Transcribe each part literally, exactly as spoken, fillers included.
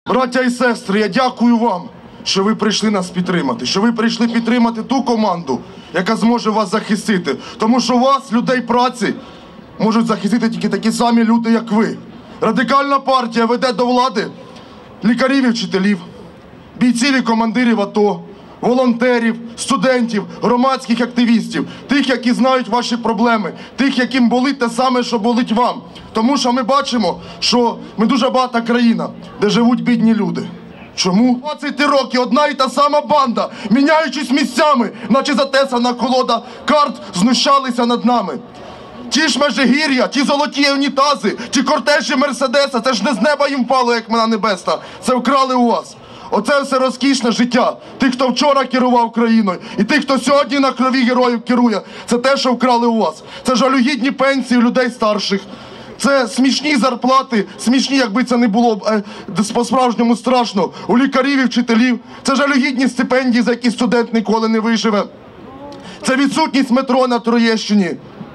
Браття і сестри, я дякую вам, що ви прийшли нас підтримати, що ви прийшли підтримати ту команду, яка зможе вас захистити. Тому що вас, людей праці, можуть захистити тільки такі самі люди, як ви. Радикальна партія веде до влади лікарів і вчителів, бійців і командирів АТО, волонтерів, студентів, громадських активістів, тих, які знають ваші проблеми, тих, яким болить те саме, що болить вам. Тому що ми бачимо, що ми дуже багата країна, де живуть бідні люди. Чому? двадцять років одна і та сама банда, міняючись місцями, наче затесана колода карт, знущалися над нами. Ті ж Межигір'я, ті золоті унітази, ті кортежі Мерседеса, це ж не з неба їм впало, як мана небесна, це вкрали у вас. Оце все розкішне життя тих, хто вчора керував країною, і тих, хто сьогодні на крові героїв керує, це те, що вкрали у вас. Це жалюгідні пенсії людей старших, це смішні зарплати, смішні, якби це не було е, по-справжньому страшно, у лікарів і вчителів, це жалюгідні стипендії, за які студент ніколи не виживе, це відсутність метро на Троєщині.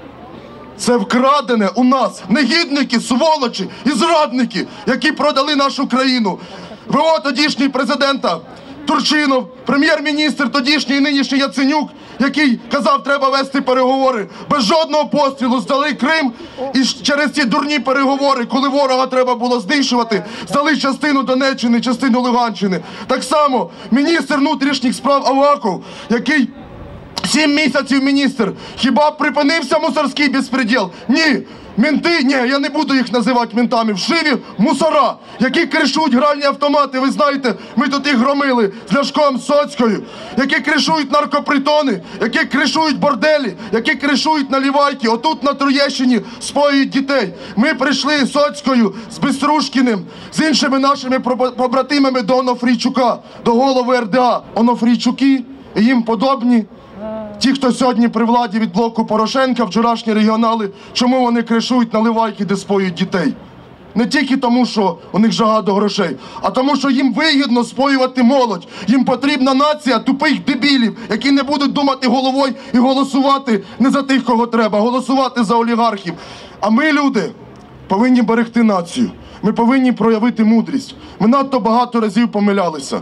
Це вкрадене у нас негідники, сволочі і зрадники, які продали нашу країну. ВО тодішній президента Турчинов, прем'єр-міністр тодішній і нинішній Яценюк, який казав, треба вести переговори. Без жодного пострілу здали Крим, і через ці дурні переговори, коли ворога треба було знищувати, здали частину Донеччини, частину Луганщини. Так само міністр внутрішніх справ Аваков, який сім місяців міністр, хіба припинився мусорський безпреділ? Ні. Менти, ні, я не буду їх називати ментами, вшиві мусора, які кришують гральні автомати, ви знаєте, ми тут їх громили з Ляшком, з Соцькою, які кришують наркопритони, які кришують борделі, які кришують налівайки, отут на Троєщині споюють дітей. Ми прийшли з Соцькою, з Биструшкіним, з іншими нашими побратимами до Онофрійчука, до голови РДА. Онофрійчуки і їм подобні. Ті, хто сьогодні при владі від блоку Порошенка, вчорашні регіонали, чому вони кришують наливайки, де споюють дітей? Не тільки тому, що у них жага до грошей, а тому, що їм вигідно споювати молодь. Їм потрібна нація тупих дебілів, які не будуть думати головою і голосувати не за тих, кого треба, голосувати за олігархів. А ми, люди, повинні берегти націю. Ми повинні проявити мудрість. Ми надто багато разів помилялися.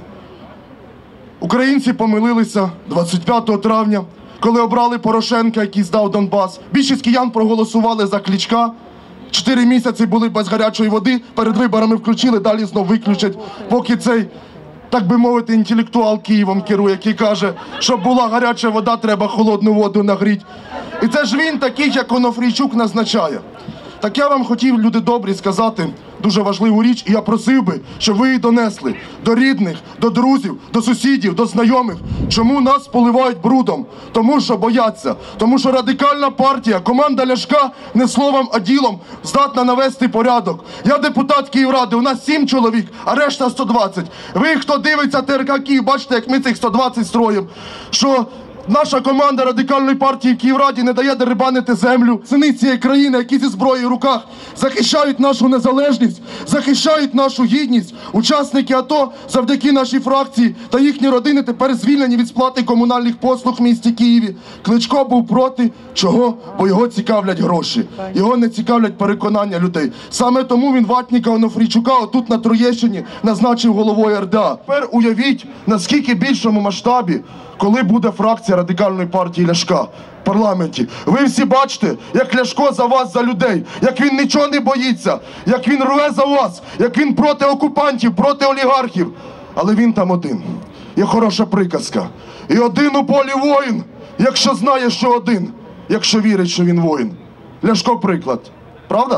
Українці помилилися двадцять п'ятого травня, коли обрали Порошенка, який здав Донбас. Більшість киян проголосували за Кличка. Чотири місяці були без гарячої води, перед виборами включили, далі знов виключать, поки цей, так би мовити, інтелектуал Києвом керує, який каже, щоб була гаряча вода, треба холодну воду нагріти. І це ж він таких, як Онофрійчук, назначає. Так я вам хотів, люди добрі, сказати дуже важливу річ, і я просив би, щоб ви її донесли до рідних, до друзів, до сусідів, до знайомих. Чому нас поливають брудом? Тому що бояться. Тому що Радикальна партія, команда Ляшка, не словом, а ділом здатна навести порядок. Я депутат Київради, у нас сім чоловік, а решта сто двадцять. Ви, хто дивиться ТРК Київ, бачите, як ми цих сто двадцять строїмо. Що наша команда Радикальної партії в Київраді не дає дерибанити землю. Сини цієї країни, які зі зброєю в руках захищають нашу незалежність, захищають нашу гідність. Учасники АТО завдяки нашій фракції та їхні родини тепер звільнені від сплати комунальних послуг в місті Києві. Кличко був проти. Чого? Бо його цікавлять гроші. Його не цікавлять переконання людей. Саме тому він ватника Онофрійчука отут на Троєщині назначив головою РДА. Тепер уявіть, наскільки більшому масштабі, коли буде фракція Радикальної партії Ляшка в парламенті. Ви всі бачите, як Ляшко за вас, за людей, як він нічого не боїться, як він рве за вас, як він проти окупантів, проти олігархів. Але він там один. Є хороша приказка. І один у полі воїн, якщо знає, що один, якщо вірить, що він воїн. Ляшко приклад. Правда?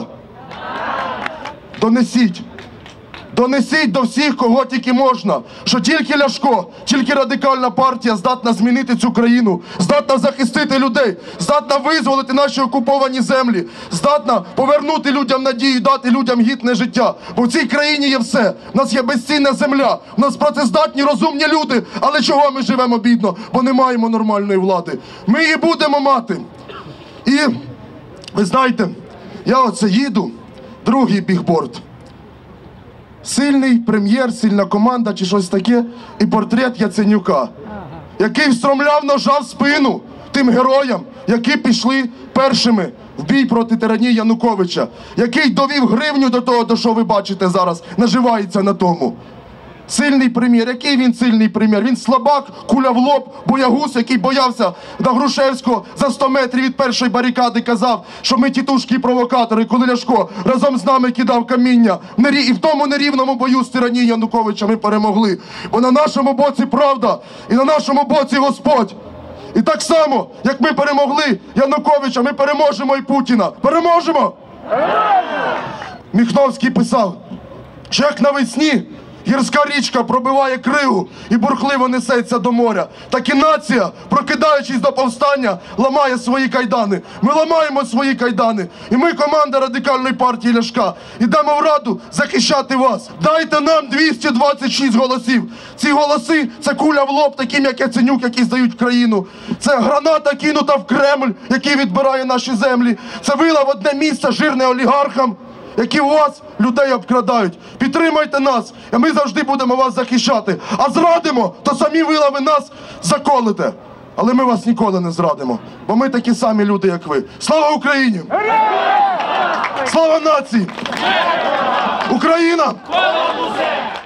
Донесіть. Донесіть до всіх, кого тільки можна, що тільки Ляшко, тільки Радикальна партія здатна змінити цю країну, здатна захистити людей, здатна визволити наші окуповані землі, здатна повернути людям надію, дати людям гідне життя. Бо в цій країні є все. У нас є безцінна земля, у нас працездатні, розумні люди, але чого ми живемо бідно? Бо не маємо нормальної влади. Ми її будемо мати. І, ви знаєте, я оце їду, другий бігборд. Сильний прем'єр, сильна команда чи щось таке, і портрет Яценюка, який встромляв ножа в спину тим героям, які пішли першими в бій проти тиранії Януковича, який довів гривню до того, до що ви бачите зараз, наживається на тому. Сильний прем'єр. Який він сильний прем'єр? Він слабак, куля в лоб, боягуз, який боявся на Грушевського за сто метрів від першої барикади казав, що ми тітушки і провокатори, коли Ляшко разом з нами кидав каміння. І в тому нерівному бою з тиранії Януковича ми перемогли. Бо на нашому боці правда і на нашому боці Господь. І так само, як ми перемогли Януковича, ми переможемо і Путіна. Переможемо! Міхновський писав, що як навесні гірська річка пробиває кригу і бурхливо несеться до моря, так і нація, прокидаючись до повстання, ламає свої кайдани. Ми ламаємо свої кайдани. І ми, команда Радикальної партії Ляшка, йдемо в Раду захищати вас. Дайте нам двісті двадцять шість голосів. Ці голоси – це куля в лоб таким, як Яценюк, які здають країну. Це граната кинута в Кремль, який відбирає наші землі. Це вила в одне місце жирне олігархам, які у вас людей обкрадають. Підтримайте нас, і ми завжди будемо вас захищати. А зрадимо, то самі вилами нас заколите. Але ми вас ніколи не зрадимо, бо ми такі самі люди, як ви. Слава Україні! Слава нації! Україна!